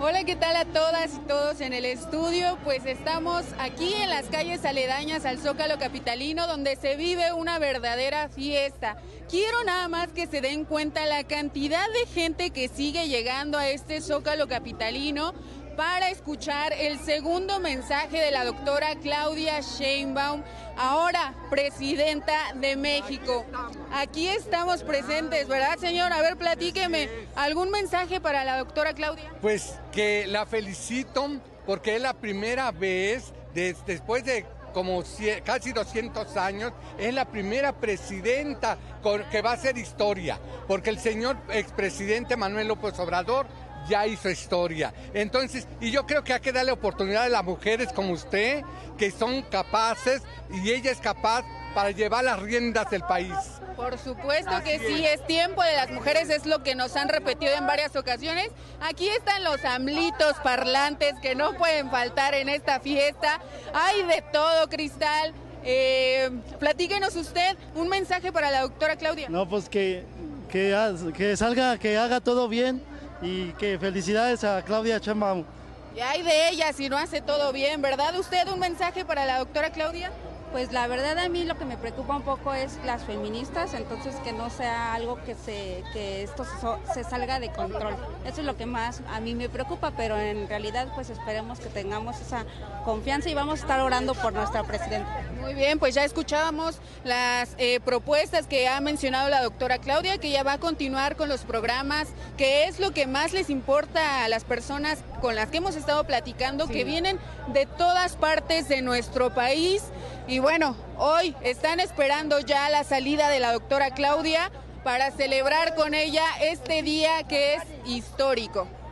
Hola, ¿qué tal a todas y todos en el estudio? Pues estamos aquí en las calles aledañas al Zócalo capitalino, donde se vive una verdadera fiesta. Quiero nada más que se den cuenta la cantidad de gente que sigue llegando a este Zócalo capitalino para escuchar el segundo mensaje de la doctora Claudia Sheinbaum, ahora presidenta de México. Aquí estamos presentes, ¿verdad, señor? A ver, platíqueme, ¿algún mensaje para la doctora Claudia? Pues que la felicito porque es la primera vez, después de como casi 200 años, es la primera presidenta que va a hacer historia, porque el señor expresidente Manuel López Obrador ya hizo historia. Entonces, y yo creo que hay que darle oportunidad a las mujeres como usted, que son capaces, y ella es capaz para llevar las riendas del país. Por supuesto que sí, es tiempo de las mujeres, es lo que nos han repetido en varias ocasiones. Aquí están los amlitos parlantes que no pueden faltar en esta fiesta. Hay de todo, Cristal. Platíquenos usted un mensaje para la doctora Claudia. No, pues que salga, que haga todo bien y que felicidades a Claudia Sheinbaum. Y hay de ella si no hace todo bien, ¿verdad? ¿Usted un mensaje para la doctora Claudia? Pues la verdad a mí lo que me preocupa un poco es las feministas, entonces que no sea algo que esto se salga de control. Eso es lo que más a mí me preocupa, pero en realidad pues esperemos que tengamos esa confianza y vamos a estar orando por nuestra presidenta. Muy bien, pues ya escuchábamos las propuestas que ha mencionado la doctora Claudia, que ya va a continuar con los programas, que es lo que más les importa a las personas con las que hemos estado platicando, sí, que vienen de todas partes de nuestro país. Y bueno, hoy están esperando ya la salida de la doctora Claudia para celebrar con ella este día que es histórico.